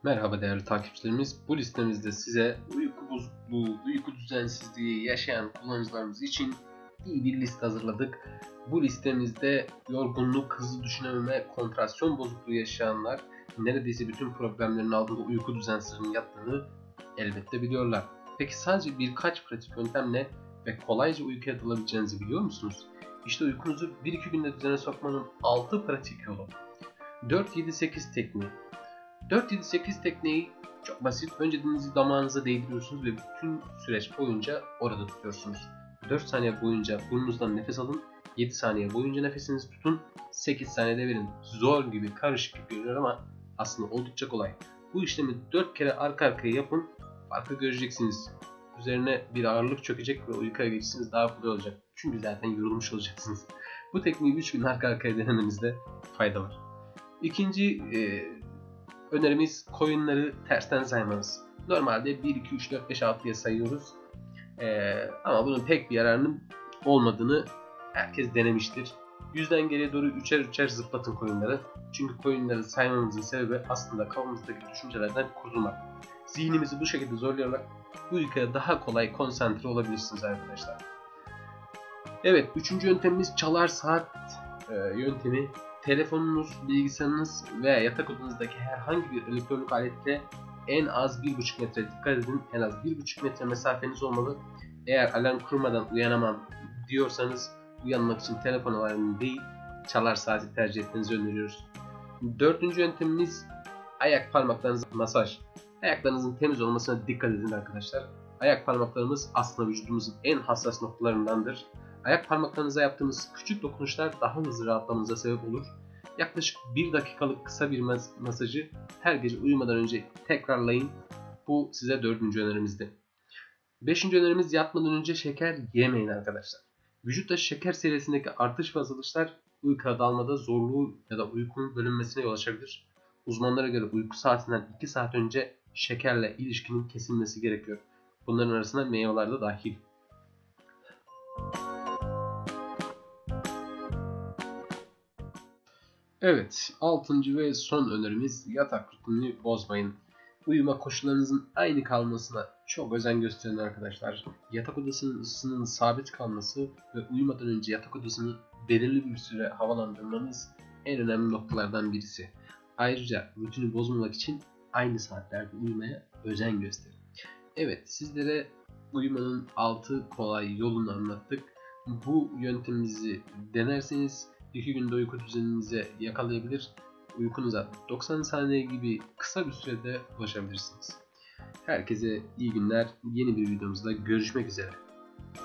Merhaba değerli takipçilerimiz. Bu listemizde size uyku bozukluğu, uyku düzensizliği yaşayan kullanıcılarımız için iyi bir liste hazırladık. Bu listemizde yorgunluk, hızlı düşünememe, konsantrasyon bozukluğu yaşayanlar neredeyse bütün problemlerin altında uyku düzensizliğinin yattığını elbette biliyorlar. Peki sadece birkaç pratik yöntemle ve kolayca uykuya dalabileceğinizi biliyor musunuz? İşte uykunuzu 1-2 günde düzene sokmanın 6 pratik yolu. 4-7-8 tekniği. 4-7-8 tekniği çok basit. Önce dilinizi damağınıza değdiriyorsunuz ve bütün süreç boyunca orada tutuyorsunuz. 4 saniye boyunca burnunuzdan nefes alın. 7 saniye boyunca nefesinizi tutun. 8 saniyede verin. Zor gibi, karışık gibi görünüyor ama aslında oldukça kolay. Bu işlemi 4 kere arka arkaya yapın. Farkı göreceksiniz. Üzerine bir ağırlık çökecek ve uykuya geçişiniz daha kolay olacak. Çünkü zaten yorulmuş olacaksınız. Bu tekniği 3 gün arka arkaya denemenizde fayda var. İkinci önerimiz coinleri tersten saymanız. Normalde 1, 2, 3, 4, 5, 6 diye sayıyoruz. Ama bunun pek bir yararının olmadığını herkes denemiştir. Yüzden geriye doğru üçer üçer zıplatın coinleri. Çünkü coinleri saymanızın sebebi aslında kafamızdaki düşüncelerden kurtulmak. Zihnimizi bu şekilde zorlayarak uykuya daha kolay konsantre olabilirsiniz arkadaşlar. Evet, üçüncü yöntemimiz çalar saat yöntemi. Telefonunuz, bilgisayarınız veya yatak odanızdaki herhangi bir elektronik aletle en az 1,5 metre dikkat edin. En az 1,5 metre mesafeniz olmalı. Eğer alarm kurmadan uyanamam diyorsanız uyanmak için telefon alarmını değil çalar saati tercih etmenizi öneriyoruz. Dördüncü yöntemimiz ayak parmaklarınızı masaj. Ayaklarınızın temiz olmasına dikkat edin arkadaşlar. Ayak parmaklarımız aslında vücudumuzun en hassas noktalarındandır. Ayak parmaklarınıza yaptığınız küçük dokunuşlar daha hızlı rahatlamanıza sebep olur. Yaklaşık 1 dakikalık kısa bir masajı her gece uyumadan önce tekrarlayın. Bu size 4. önerimizdi. 5. önerimiz yatmadan önce şeker yemeyin arkadaşlar. Vücutta şeker seviyesindeki artış ve azalışlar uykuya dalmada zorluğu ya da uykunun bölünmesine yol açabilir. Uzmanlara göre uyku saatinden 2 saat önce şekerle ilişkinin kesilmesi gerekiyor. Bunların arasında meyveler de dahil. Evet, 6. ve son önerimiz yatak rutinini bozmayın. Uyuma koşullarınızın aynı kalmasına çok özen gösterin arkadaşlar. Yatak odasının ısısının sabit kalması ve uyumadan önce yatak odasını belirli bir süre havalandırmanız en önemli noktalardan birisi. Ayrıca rutini bozmamak için aynı saatlerde uyumaya özen gösterin. Evet, sizlere uyumanın 6 kolay yolunu anlattık. Bu yöntemimizi denerseniz 2 günde uyku düzeninize yakalayabilir, uykunuza 90 saniye gibi kısa bir sürede ulaşabilirsiniz. Herkese iyi günler. Yeni bir videomuzda görüşmek üzere.